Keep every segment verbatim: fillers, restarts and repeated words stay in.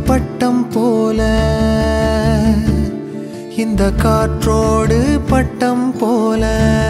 பட்டம் போல இந்த காற்றோடு பட்டம் போல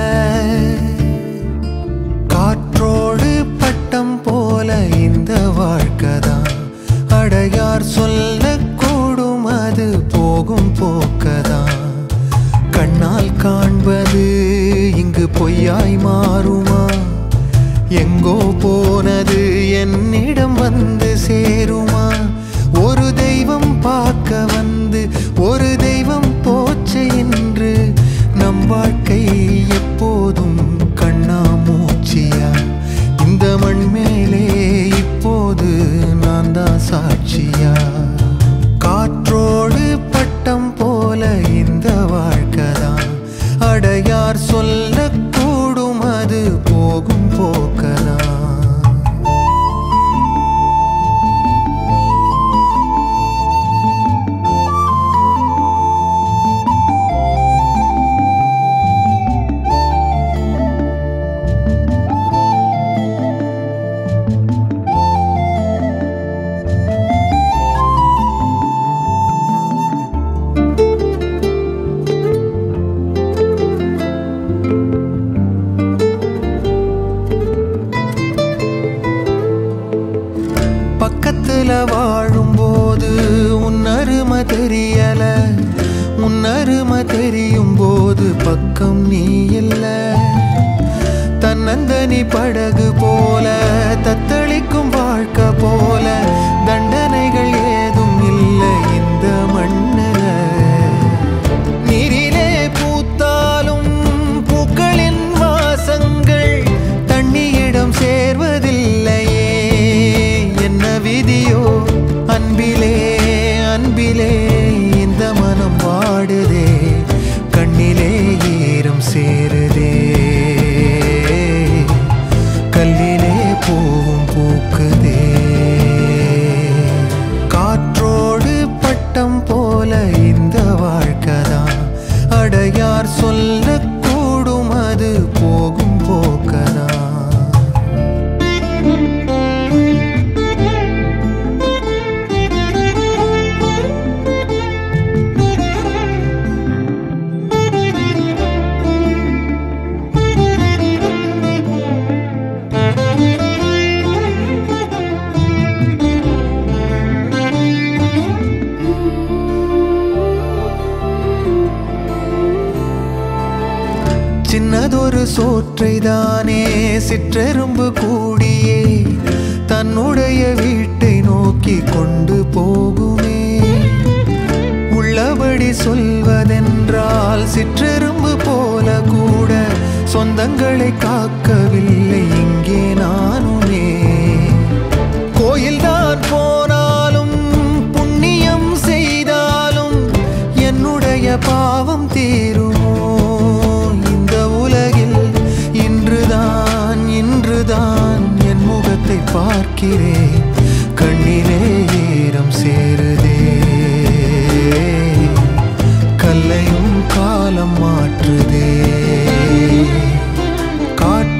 காற்றோடு பட்டம் போல இந்த வாழ்க்கைதான் அடையார் சொல்லக்கூடும் அது போகும் போக்கதான் கண்ணால் காண்பது இங்கு பொய்யாய் மாறுமா எங்கோ போனது என்னிடம் வந்து சேருமா ஒரு தெய்வம் பார்க்க வந்து ஒரு தெய்வம் போச்சு என்று நம் வாழ்க்கை எப்போதும் கண்ணாமூச்சியா இந்த மண் மேலே இப்போது நான் தான் சாட்சியா காற்றோடு பட்டம் போல இந்த வாழ்க்கைதான் அடையார் சொல்லக்கூடும் அது போகும் போக்கலாம் வாழும்போது உன்னருமை தெரியல உன்னருமை தெரியும் போது பக்கம் நீ இல்ல தன்னந்தனி படகு போல தத்தளிக்கும் வாழ்க்கை போல தண்டனைகள் ஏதும் இல்லை இந்த மண்ணில நீரிலே பூத்தாலும் பூக்களின் வாசங்கள் தண்ணியிடம் சேர்வதில்லையே என்ன விதியோ அன்பிலே அன்பிலே இந்த மனம் வாடுதே கண்ணிலே ஈரம் சேருதே கல்லிலே பூவும் பூக்குதே காற்றோடு பட்டம் போல இந்த வாழ்க்கைதான் அடையார் சொல்லக்கூடும் அது போகும் போக்கதான் சின்னதொரு சோற்றைதானே சிற்றெரும்பு கூடியே தன்னுடைய வீட்டை நோக்கி கொண்டு போகுமே உள்ளபடி சொல்வதென்றால் சிற்றெரும்பு போல கூட சொந்தங்களை காக்கவில்லை இங்கே நானுமே கோயில்தான் போனாலும் புண்ணியம் செய்தாலும் என்னுடைய பாவம் தீருமோ உலகில் இன்றுதான் இன்றுதான் என் முகத்தை பார்க்கிறேன் கண்ணிலே ஈரம் சேருதே கல்லையும் காலம் மாற்றுதே காற்று